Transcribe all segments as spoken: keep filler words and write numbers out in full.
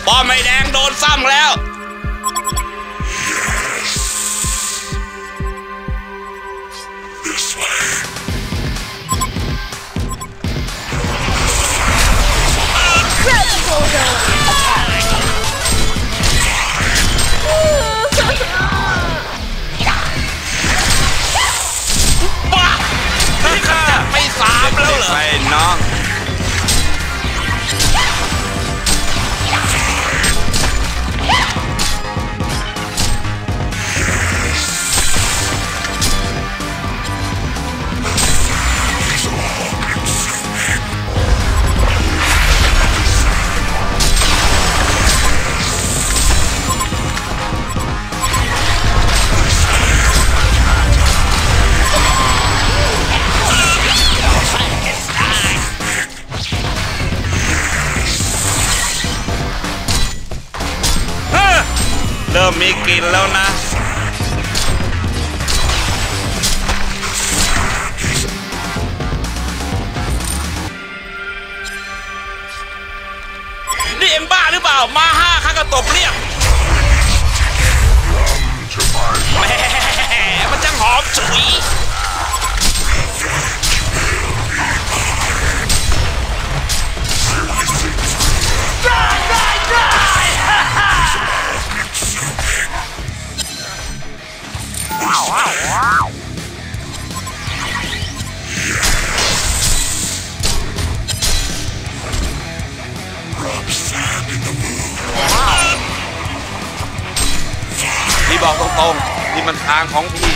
ป้อมไม่แดงโดนซ้ำแล้วบ้านี่ขจัดไปสามแล้วเหรอไปน้องเริ่มมีกลิ่นแล้วนะนี่เอ็งบ้าหรือเปล่ามาห้าข้าก็ตบเรียบแหมมันจังหอมฉุยพี่บอกตรงๆนี่มันทางของพี่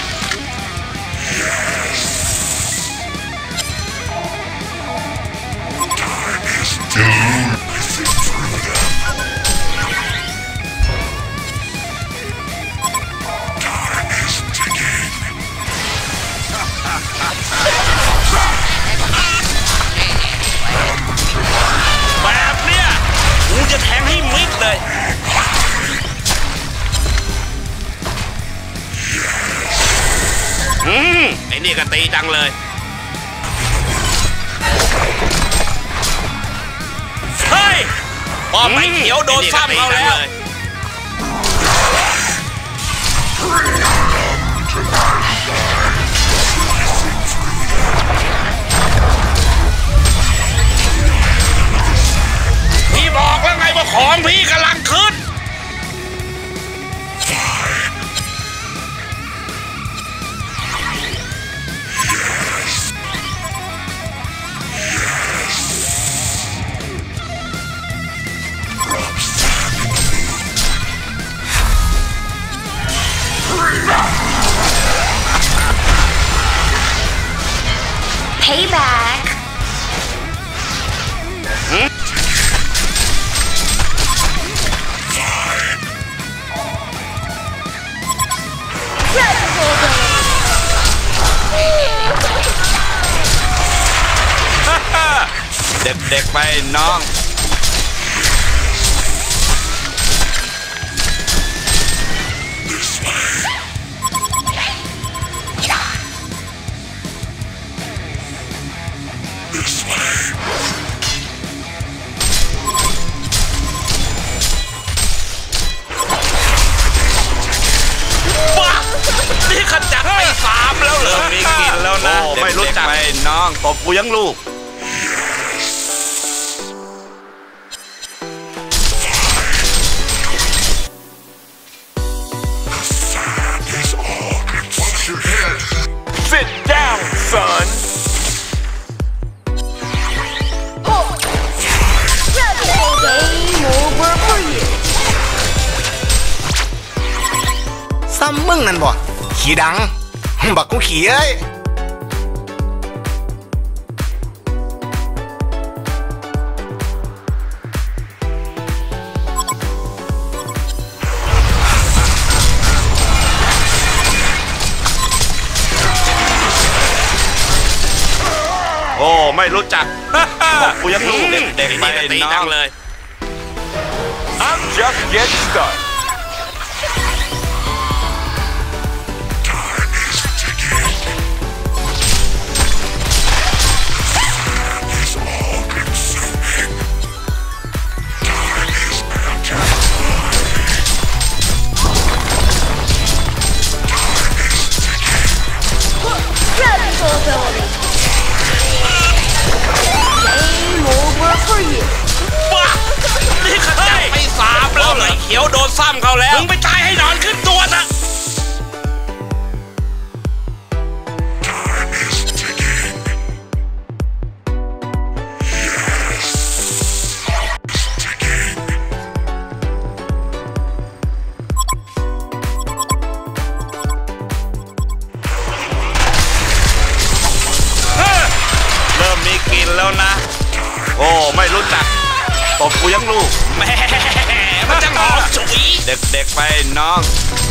แบบเนี้ยกูจะแทงให้มิดเลยอืมไอ้นี่ก็ตีจังเลยเฮ้ยพอไปเขียวโดนซ้ำเขาแล้วพี่บอกแล้วไงว่าของพี่กำลังขึ้น Payback เด็กๆไปน้องบ้านี่ขจัดไปสามแล้วเหรอมีกินแล้วนะไม่รู้จักไปน้องตบกูยังลูกSit down, son. Game over for you. ซ้ำมึงนั่นบ่ขี้ดังบักกูขี้เอ้ยโอ้ไม่รู้จักบอกกูยังรู้เด็กๆไปน้องเลย I'm just getting started เขียวโดนซ้ำเขาแล้วมึงไปตายให้นอนขึ้นตัวนะเริ่มมีกลิ่นแล้วนะโอ้ไม่รู้จักตบกูยังลูกแม่มันจะหอมฉุยเด็กๆไปน้อง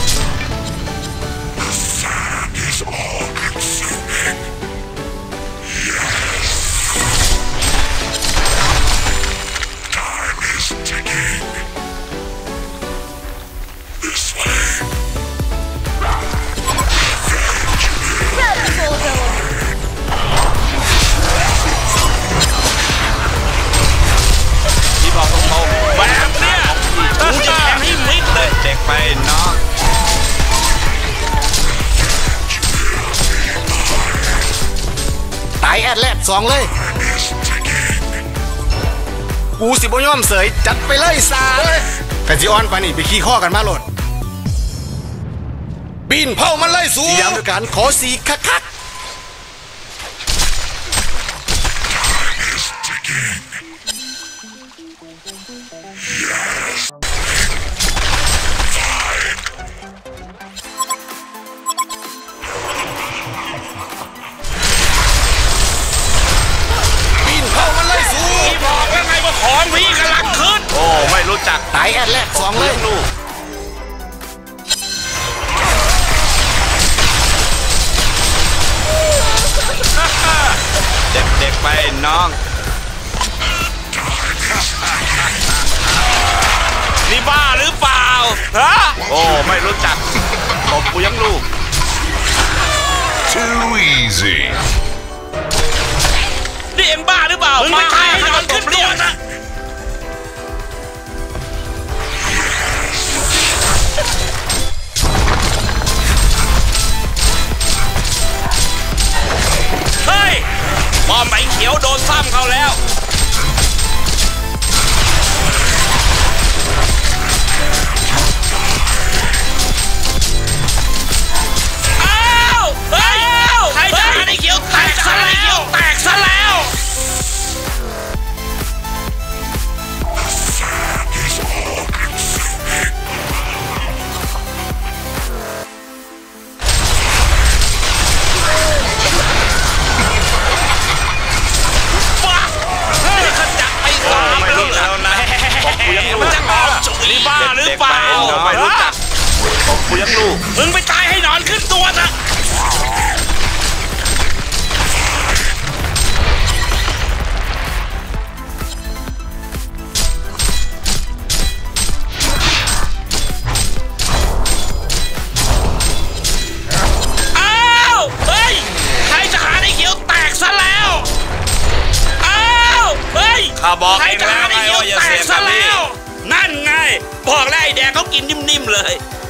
บอกตรงๆแบบเนี้ยกูจะแทงให้มิดเลยเด็กไปน้องตายแอดแลดสองเลยกูสิบ่ยอมเสยจัดไปเลยซาแต่จีออนปานี่ไปขี้ข้อกันมาโหลดบินเผามันเลยสูงย้ำด้วยการขอสีคักคักของพี่กำลังขึ้นโอ้ไม่รู้จักตายแอดแรกสองเลยลูกเด็กๆไปน้องนี่บ้าหรือเปล่าฮะโอ้ไม่รู้จักตบกูยังลูก Too easy นี่เอ็มบ้าหรือเปล่ามึงไม่ตายให้นอนขึ้นตัวนะเฮ้ยบอมใบเขียวโดนซ้ำเขาแล้วอ้าวเฮ้ยใครจะหาไอ้เขียวแตกซะแล้วแตกซะแล้วมันจะหอมฉุยบ้าหรือเปล่าไม่รู้จักตบกูยังลูกมึงไปตายให้นอนขึ้นตัวนะอ้าวเฮ้ยใครจะหาไอ้เขียวแตกซะแล้วอ้าวเฮ้ยข้าบอกเองแล้วไงว่าอย่าเสียงซะแล้วนั่นไงบอกแล้วไอ้แดงเขากินนิ่มๆเลย